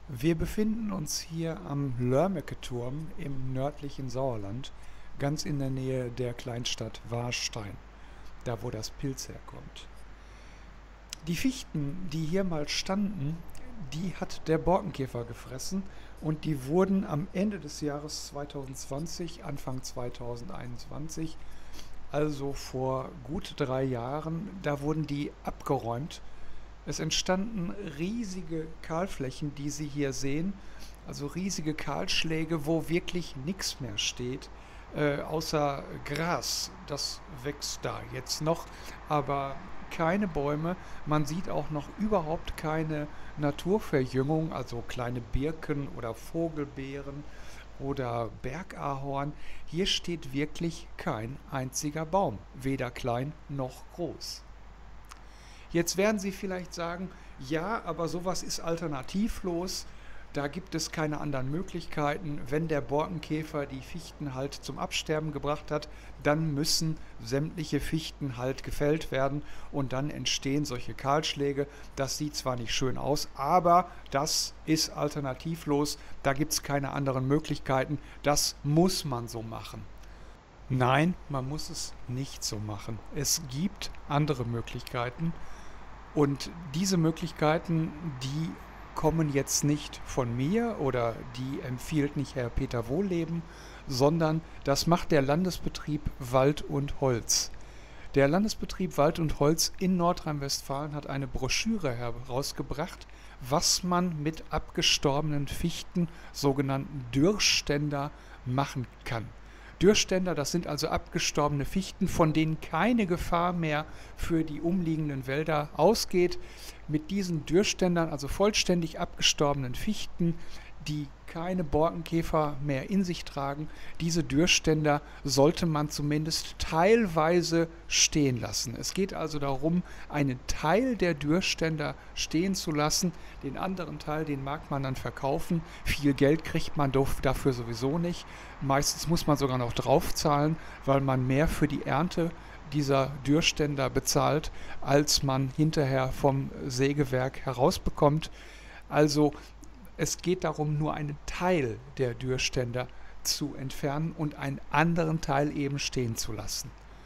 Wir befinden uns hier am Lörmecke-Turm im nördlichen Sauerland, ganz in der Nähe der Kleinstadt Warstein, da wo das Pilz herkommt. Die Fichten, die hier mal standen, die hat der Borkenkäfer gefressen und die wurden am Ende des Jahres 2020, Anfang 2021, also vor gut 3 Jahren, da wurden die abgeräumt. Es entstanden riesige Kahlflächen, die Sie hier sehen, also riesige Kahlschläge, wo wirklich nichts mehr steht, außer Gras. Das wächst da jetzt noch, aber keine Bäume. Man sieht auch noch überhaupt keine Naturverjüngung, also kleine Birken oder Vogelbeeren oder Bergahorn. Hier steht wirklich kein einziger Baum, weder klein noch groß. Jetzt werden Sie vielleicht sagen, ja, aber sowas ist alternativlos, da gibt es keine anderen Möglichkeiten. Wenn der Borkenkäfer die Fichten halt zum Absterben gebracht hat, dann müssen sämtliche Fichten halt gefällt werden und dann entstehen solche Kahlschläge. Das sieht zwar nicht schön aus, aber das ist alternativlos, da gibt es keine anderen Möglichkeiten, das muss man so machen. Nein, man muss es nicht so machen. Es gibt andere Möglichkeiten. Und diese Möglichkeiten, die kommen jetzt nicht von mir oder die empfiehlt nicht Herr Peter Wohlleben, sondern das macht der Landesbetrieb Wald und Holz. Der Landesbetrieb Wald und Holz in Nordrhein-Westfalen hat eine Broschüre herausgebracht, was man mit abgestorbenen Fichten, sogenannten Dürrständer, machen kann. Dürrständer, das sind also abgestorbene Fichten, von denen keine Gefahr mehr für die umliegenden Wälder ausgeht. Mit diesen Dürrständern, also vollständig abgestorbenen Fichten, die keine Borkenkäfer mehr in sich tragen, diese Dürrständer sollte man zumindest teilweise stehen lassen. Es geht also darum, einen Teil der Dürrständer stehen zu lassen, den anderen Teil, den mag man dann verkaufen. Viel Geld kriegt man dafür sowieso nicht. Meistens muss man sogar noch draufzahlen, weil man mehr für die Ernte dieser Dürrständer bezahlt, als man hinterher vom Sägewerk herausbekommt. Also es geht darum, nur einen Teil der Dürrständer zu entfernen und einen anderen Teil eben stehen zu lassen.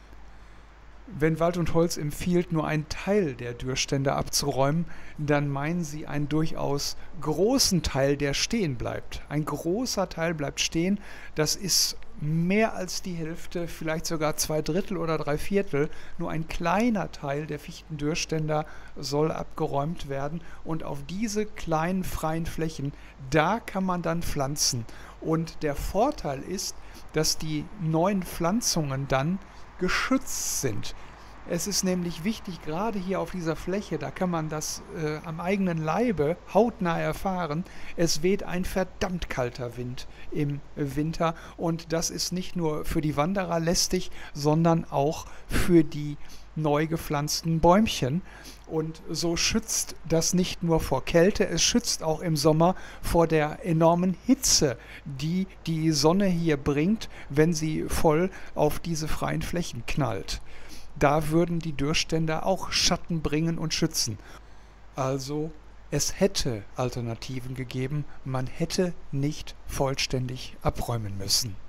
Wenn Wald und Holz empfiehlt, nur einen Teil der Dürrständer abzuräumen, dann meinen sie einen durchaus großen Teil, der stehen bleibt. Ein großer Teil bleibt stehen, das ist mehr als die Hälfte, vielleicht sogar 2/3 oder 3/4. Nur ein kleiner Teil der Fichtendürrständer soll abgeräumt werden und auf diese kleinen freien Flächen, da kann man dann pflanzen. Und der Vorteil ist, dass die neuen Pflanzungen dann geschützt sind. Es ist nämlich wichtig, gerade hier auf dieser Fläche, da kann man das am eigenen Leibe hautnah erfahren, es weht ein verdammt kalter Wind im Winter und das ist nicht nur für die Wanderer lästig, sondern auch für die neu gepflanzten Bäumchen. Und so schützt das nicht nur vor Kälte, es schützt auch im Sommer vor der enormen Hitze, die die Sonne hier bringt, wenn sie voll auf diese freien Flächen knallt. Da würden die Dürrständer auch Schatten bringen und schützen. Also es hätte Alternativen gegeben, man hätte nicht vollständig abräumen müssen.